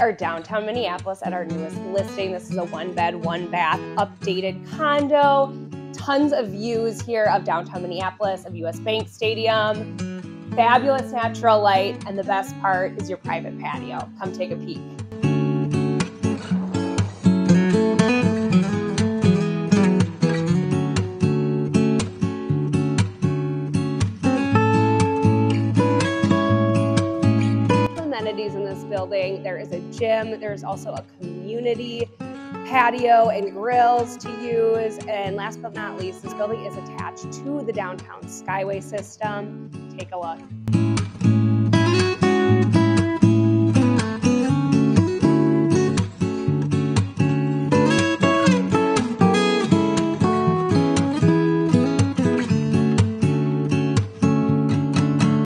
are downtown Minneapolis at our newest listing. This is a 1-bed, 1-bath updated condo. Tons of views here of downtown Minneapolis, of US Bank Stadium. Fabulous natural light, and the best part is your private patio. Come take a peek. Amenities in this building. There is a gym. There's also a community patio and grills to use. And last but not least, this building is attached to the Downtown Skyway System. Take a look.